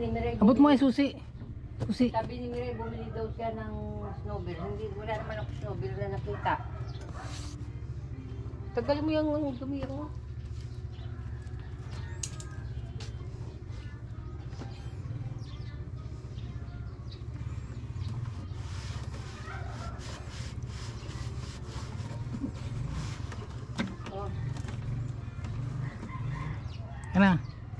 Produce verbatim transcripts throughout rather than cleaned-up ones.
Abot mo ay susi. Susi. Sabi ni Miray, bumili daw siya ng snowball. Hindi, wala naman ako snowball na nakita. Tagal mo yung dumi mo. Oh. Ano?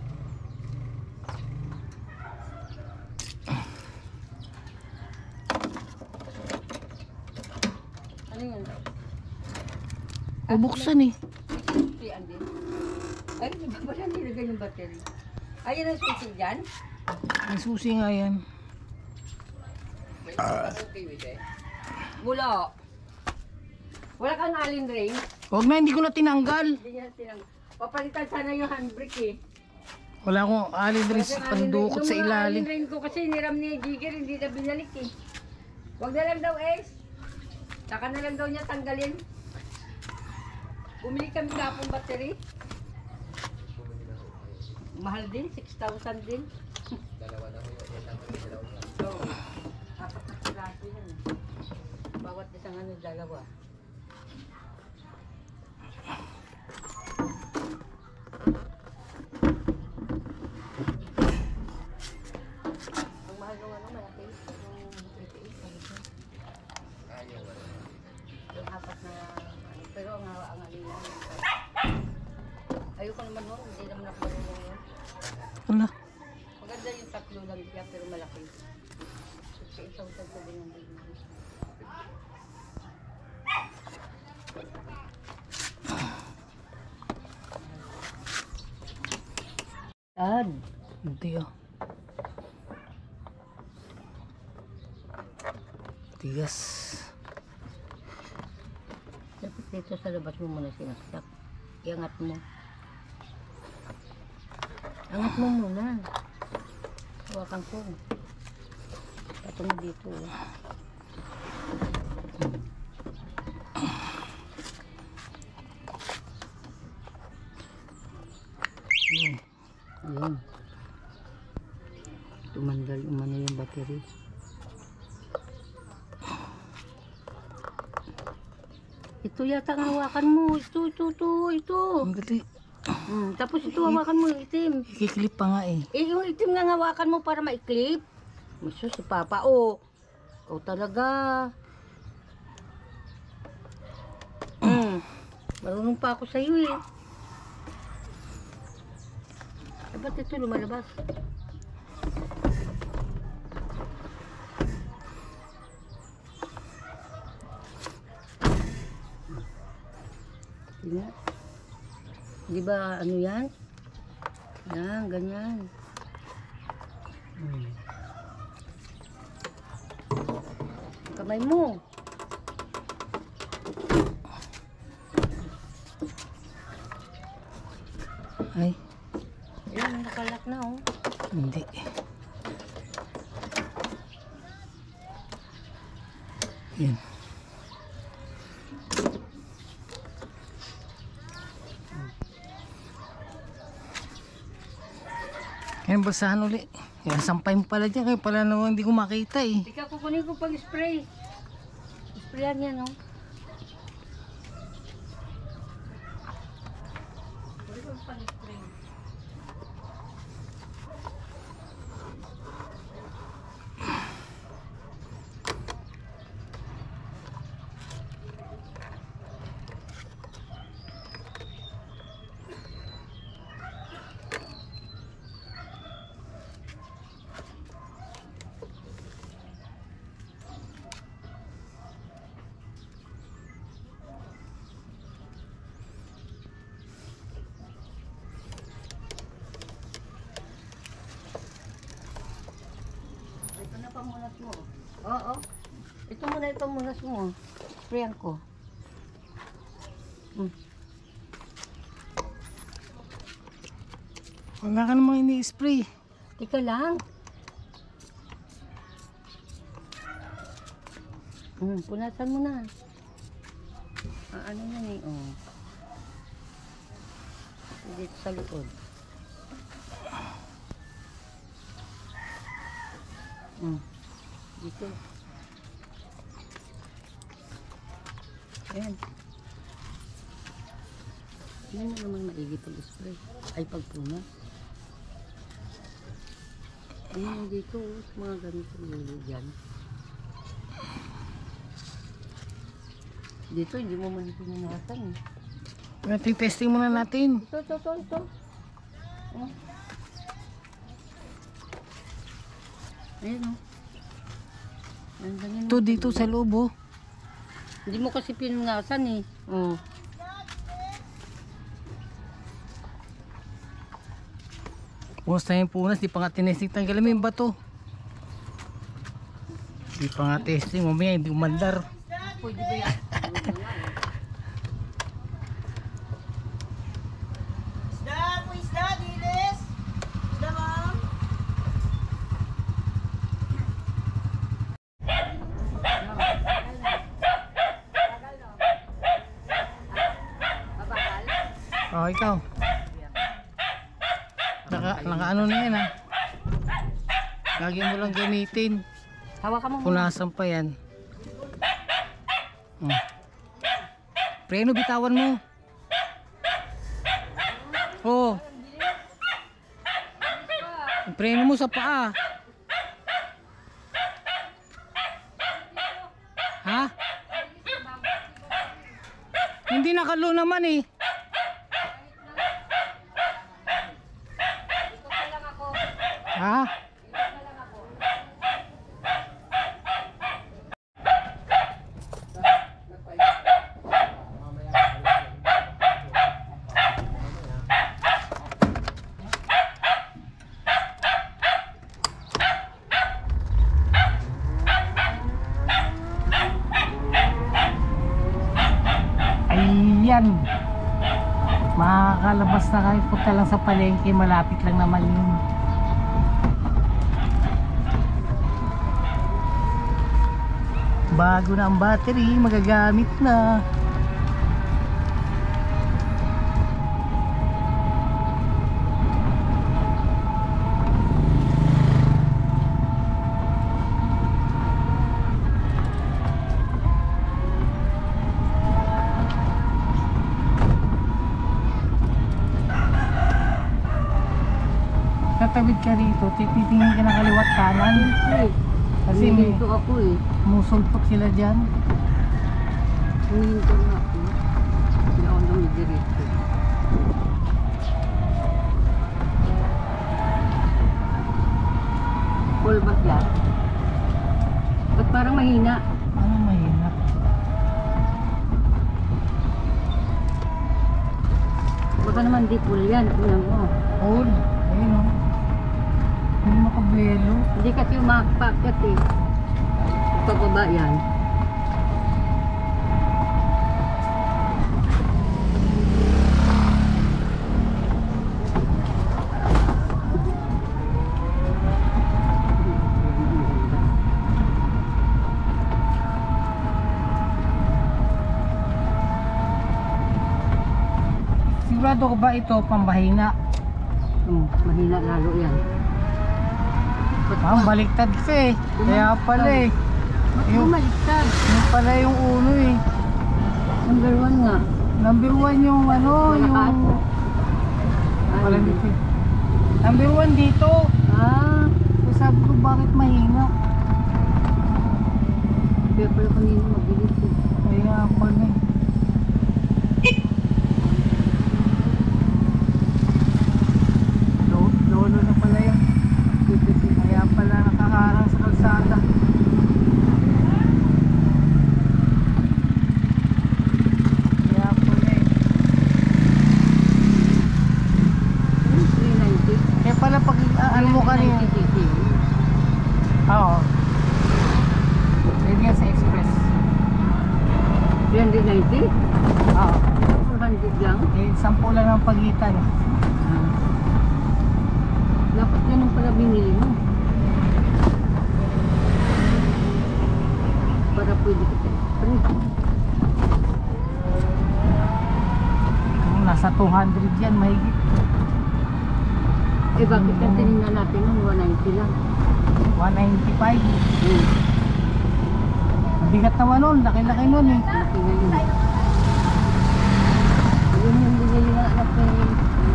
Ano yun? Bubuksan eh. Susian din. Ay, di ba pala nilagay yung battery? Ayan ang susi dyan? May susi nga yan. Mula. Wala kang allen ring. Huwag na, hindi ko na tinanggal. Hindi niya tinang... Papalitan sana yung handbrake eh. Wala akong alin rin sa pandukot sa ilalim. Yung ring ko kasi niram ni Jigger, hindi na binalik eh. Huwag na lang daw eh. Saka na lang daw niya tanggalin. Bumili kami kapong battery. Mahal din, six thousand din. Dalawa na ko yung dalawa. So, apat na piraso yan. Bawat isang ano, dalawa. Ang mahal nung ano, malaki. Yung eighty-eight, malaki. Ayaw wala. Yung apat na, ano, pero ang ang alin. Ayoko naman nun, hindi naman ako marunong yun. Wala. Maganda yung tatlo lang siya, pero malaki. sixty-eight thousand ko din yung bigyan. Tad. Hindi ah. Tigas. Dapat dito sa labas mo muna sinaksak. Iangat mo. Angat mo muna. Hawakan ko. Patong dito. Hmm. Ayan. Tumandal umano yung battery. Ito yata ang hawakan mo. Ito, ito, ito, ito. Ang gali. Hmm, tapos ito hawakan mo yung itim. Ikiklip pa nga eh. Eh, yung itim nga hawakan mo para maiklip. Maso si Papa, oh. Ikaw talaga. Hmm. Marunong pa ako sa'yo eh. Eh, ba't ito lumalabas? Tingnan. Di ba ano yan? Yan, ganyan. Hmm. Kamay mo. Ay, Yan, nakalak na oh. hindi. Yan. Yan, basahan uli. Yan, sampay mo pala dyan. Kaya pala naman hindi ko makita eh. Ika, kukunin ko pag spray. Sprayan yan oh. Kukunin ko pag spray. Ito na pamunas mo. Oo. Ito muna yung pamunas mo. Sprayan ko. Hmm. Wala ka namang ini-spray. Tika lang. Hmm, punasan mo na. Ah, ano na eh, oh. Dito sa likod. Hmm. Dito. Ayan. Yan mo naman maigi pag-spray. Ay, pagpunas. Ayan dito, oh, mga ganito lulu dyan. Dito, hindi mo man pinunatan eh. Nating testing muna natin. Ito, ito, ito, ito. Oh. Ayan o. Ayan, ganyan. Ito dito sa loob oh. Hindi mo kasi pinunasan eh. Oh. Punas na yung punas, di pa nga tinesting tanggalin mo yung bato. Di pa nga testing, mamaya hindi umandar. Pwede ba yan? Isda, po isda, dilis. Isda, ma'am. Mabagal? Oh, ikaw. Naka, naka ano na yan ah. Lagi mo lang gamitin. Hawakan mo muna. Punasan pa yan. Hmm. Preno, bitawan mo. Oh. Preno mo sa paa. Ha? Hindi nakalo naman eh. Ha? Ayan. Makakalabas na kayo. Punta lang sa palengke. Malapit lang naman yun. Bago na ang battery, magagamit na. Tatawid ka rito, titingin ka ng kaliwat kanan. Kasi may Huminto ako eh. musulpot sila dyan. Huminto na ako. Hindi ako dumidiretso. Full ba yan? Ba't parang mahina? Ano mahina? Baka naman di full yan. Tingnan mo. All. Ayun o. Hindi makabelo. Hindi kasi umakpakat eh. Pababa yan. Sigurado ko ba ito pambahina? Hmm, mahina lalo yan. Ah, baliktad ka eh. Kaya pala eh. Ba't Yung- bumaliktad? Yung pala yung uno eh. Number one nga. Number one yung ano, yung... Malakas. Ay, Pala dito eh. Number one dito. Ah, So, sabi ko bakit mahina? kaya pala kanina mabilis eh. Kaya pala eh. Lo- Lolo na pala yan. Kaya pala nakaharang sa kalsada. Kaya pala eh. three ninety. Kaya pala pag ah, ano mo kanina. three ninety cc. Oo. Pwede yan sa express. three ninety? Oo. four hundred lang. Eh, sampu lang ang pagitan. Ah. Dapat ganun pala binili mo. Para pwede kita i-spray. Kung nasa two hundred yan, mahigit. Eh bakit na tinignan natin ng one ninety lang? one ninety-five. Bigat naman nun, laki-laki nun eh. Yun yung binili ng anak ko yung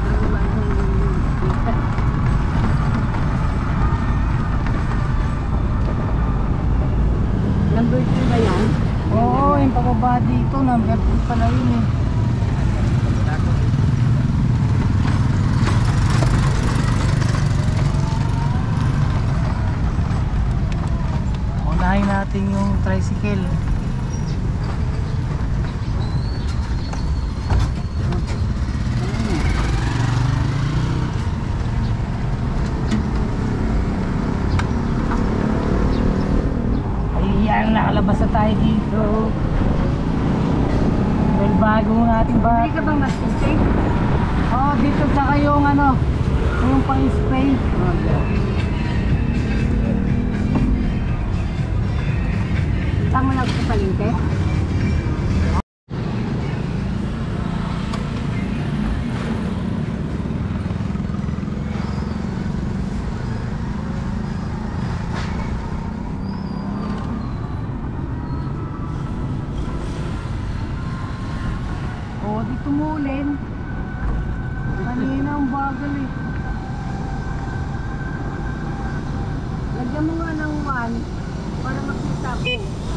number two ba yan? Oo, yung pababa dito, number two pala yun eh. Unahin natin yung tricycle. Ayan, nakalabas na tayo dito. Well, bago natin ba? Hindi ka bang mas-spray? Oo, oh, dito tsaka yung ano, yung pang-spray. Tama lang sa palengke? Oo, di tumulin. Kanina ang bagal eh. Lagyan mo nga ng one para makita ko.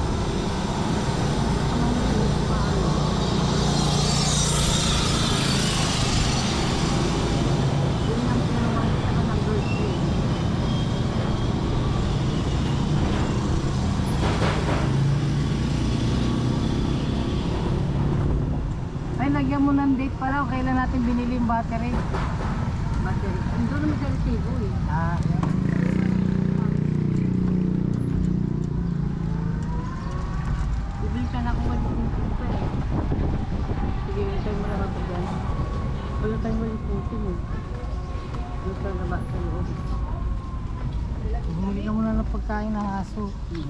Yun ang pinamangit ako ng birthday. Ay, lagyan mo ng date pala. Kailan natin binili yung battery? Battery. Ando naman sa resibo eh. Ah, yan. Bibilisan ako malipuntin pa eh. Sige, tayo mo naman pa dyan. Wala tayong malipuntin eh. Wala tayong naba sa loob. Bumili ka muna ng pagkain ng aso.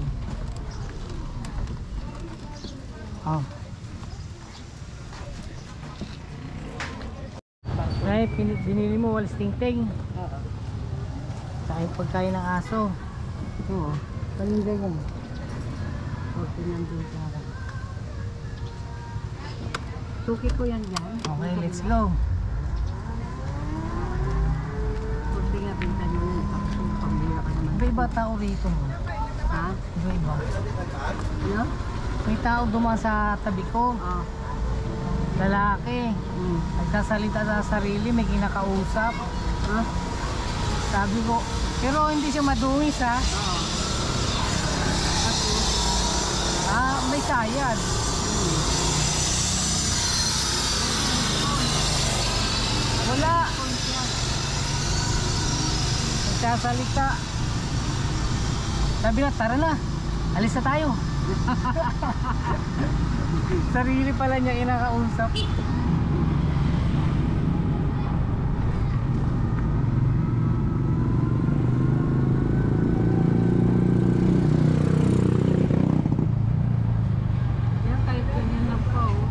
Oh. Ay, pin- binili mo walis ting-ting. Oo. Saka yung pagkain ng aso. Oo. Paninda yan. Okay, nandun sa akin. Suki ko yan dyan. Okay, let's go. Kunti nga pinta nyo yun. Tapos pambira ka naman. Iba-iba tao rito. Ha? Iba-iba. Ano? May tao dumaan sa tabi ko. Oo. Lalaki. Hmm. Nagsasalita sa sarili, may kinakausap. Ha? Sabi ko, pero hindi siya madungis ha. Oo. Ah, may sayad. Wala. Nagsasalita. Sabi na, tara na. Alis na tayo. Sarili pala niya kinakausap. Yan, kahit ganyan lang pa oh.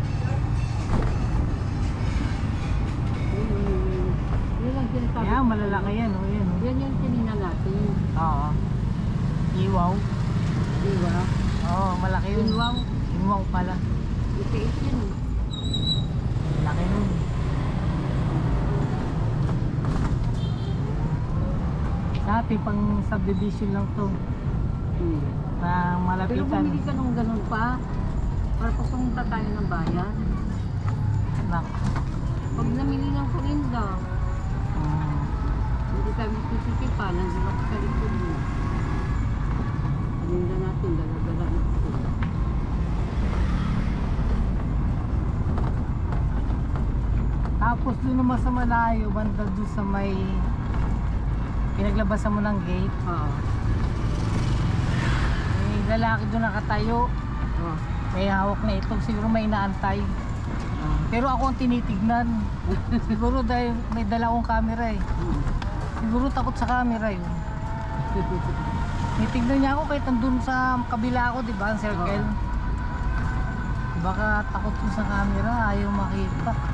Yun, yun, yun, yun. Yun lang sinasabi Yan, ko. malalaki yan. Oh, yan, oh. Yan yung tinina natin. Oo. Iwaw. Di ba? Oo, malaki yun. Iwaw. Iwaw pala. Itiis yan eh. Laki nun. Sa atin, pang subdivision lang to. Hmm. Na Pero malapitan. bumili ka nung ganun pa. Para pag pumunta tayo ng bayan. Nak. Pag namili ng paninda, Mm. hindi tayo magtitipipan. Nandun ako sa likod mo. Paninda natin, dala-dala natin. Tapos doon naman sa malayo, banda doon sa may pinaglabasan mo ng gate. Oo. May lalaki doon nakatayo. Oo. May hawak na ito. Siguro may inaantay. Oo. Pero ako ang tinitignan. Siguro dahil may dala akong camera eh. Siguro takot sa camera yun. Tinitignan niya ako kahit nandun sa kabila ako, di ba? Ang circle. Baka takot ko sa camera, ayaw makita.